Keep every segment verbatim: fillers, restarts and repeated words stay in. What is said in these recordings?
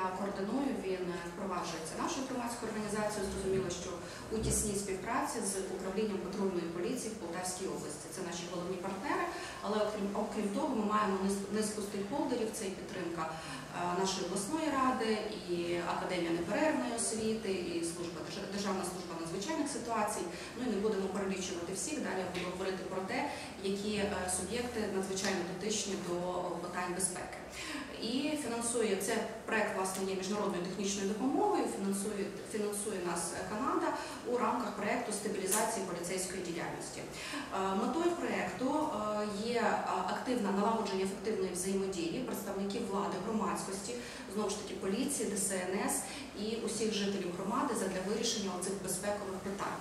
координую, він впроваджується нашою громадською організацією. Зрозуміло, що у тісній співпраці з управлінням патрульної поліції в Полтавській області. Це наші головні партнери, але окрім, окрім того ми маємо низку стейкхолдерів, це і підтримка нашої обласної ради, і Академія неперервної освіти, і служба, Державна служба надзвичайних ситуацій. Ну і не будемо перелічувати всіх, далі я буду говорити про те, які суб'єкти надзвичайно дотичні до питань безпеки. І фінансує, це проект, власне, є міжнародною технічною допомогою, фінансує, фінансує нас Канада у рамках проекту стабілізації поліцейської діяльності. Метою проекту є активне налагодження ефективної взаємодії представників влади, громадськості, знову ж таки поліції, Д С Н С і усіх жителів громади задля вирішення цих безпекових питань.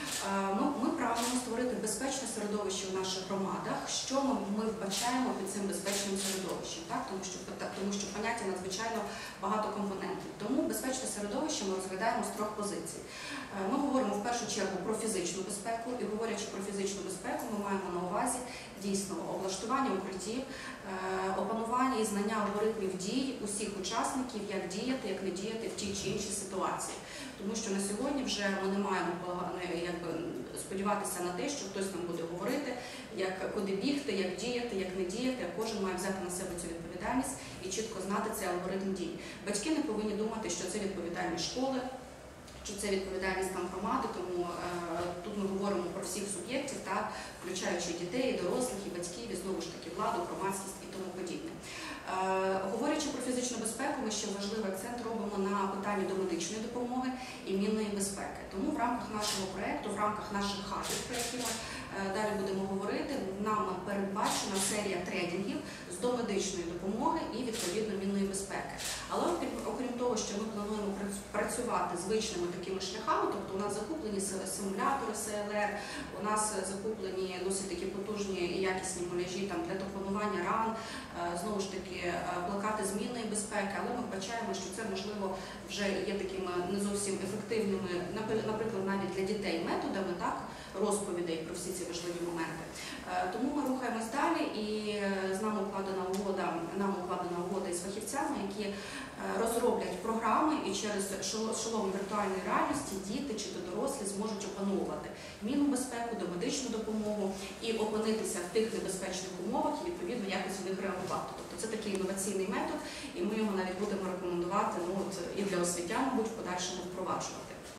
Ну, ми прагнемо створити безпечне середовище в наших громадах. Що ми, ми вбачаємо під цим безпечним середовищем? Так? Тому, що, тому що поняття надзвичайно багато компонентів. Тому безпечне середовище ми розглядаємо з трьох позицій. Ми говоримо в першу чергу про фізичну безпеку, і говорячи про фізичну безпеку, ми маємо на увазі дійсно облаштування укриттів, опанування і знання алгоритмів дій усіх учасників, як діяти, як не діяти в тій чи іншій ситуації. Тому що на сьогодні вже ми не маємо якби, сподіватися на те, що хтось нам буде говорити, як, куди бігти, як діяти, як не діяти, а кожен має взяти на себе цю відповідальність і чітко знати цей алгоритм дій. Батьки не повинні думати, що це відповідальність школи, що це відповідальність там громади, тому е, тут ми говоримо про всіх суб'єктів, включаючи дітей, і дорослих, і батьків, і знову ж таки владу, громадськість і тому подібне. Е, говорячи про фізичну безпеку, ми ще важливий акцент робимо на питанні домедичної допомоги і мінної безпеки. Тому в рамках нашого проєкту, в рамках наших хабів, про які ми е, далі будемо говорити, нам передбачена серія тренінгів з домедичної допомоги і, відповідно, мінної безпеки. Але окрім, окрім того, що ми плануємо працювати звичними такими шляхами, тобто у нас закуплені симулятори С Л Р, у нас закуплені досить такі потужні і якісні муляжі там, для топонування ран, знову ж таки плакати змінної безпеки, але ми вбачаємо, що це, можливо, вже є такими не зовсім ефективними, наприклад, навіть для дітей методами, так, розповідей про всі ці важливі моменти. Тому ми рухаємось далі, і з нами укладена угода, нам укладена угода із фахівцями, які розроблять програми, і через шолом віртуальної реальності діти чи то дорослі зможуть опановувати мінну безпеку, домедичну допомогу і опинитися в тих небезпечних умовах і, відповідно, якось в них реагувати. Тобто це такий інноваційний метод, і ми його навіть будемо рекомендувати ну, от, і для освітян, мабуть, в подальшому впроваджувати.